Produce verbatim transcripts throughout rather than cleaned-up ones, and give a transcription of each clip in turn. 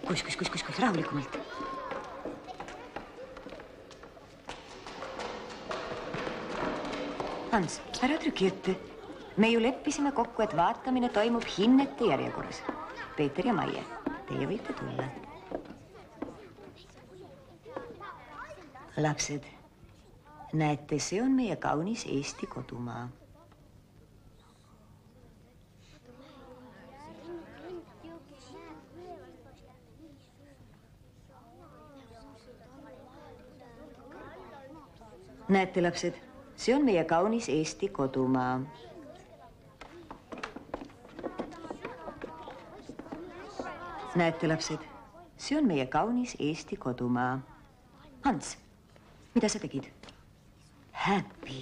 kus, kus, kus, kus, kus, rahulikumalt. Hans, ära trüki ette. Me ju leppisime kokku, et vaatamine toimub hinnete järjekorras. Peeter ja Maie, teie võite tulla. Lapsed, näete, see on meie kaunis Eesti kodumaa. Näete, lapsed, see on meie kaunis Eesti kodumaa. Näete, lapsed, see on meie kaunis Eesti kodumaa. Hans, mida sa tegid? Happy.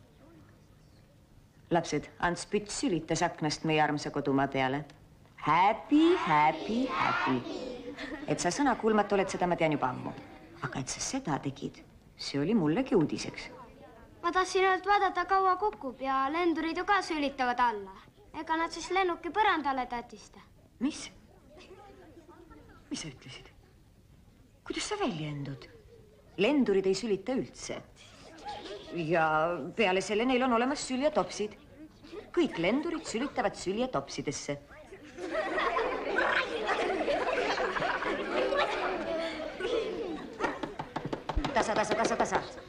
Lapsed, Hans Püts sülitas aknast meie armsa kodumaa peale. Happy, happy, happy. Et sa sõnakulmat oled, seda ma tean juba ammu. Aga et sa seda tegid, see oli mullegi uudiseks. Ma tahtsin ainult vaadata, kaua kukub ja lendurid ju ka sülitavad alla. Ega nad siis lennuki põrandale tatista. Mis? Mis sa ütlesid? Kuidas sa väljendud? Lendurid ei sülita üldse. Ja peale selle neil on olemas süljatopsid. Kõik lendurid sülitavad süljatopsidesse. Tasa, tasa, tasa, tasa.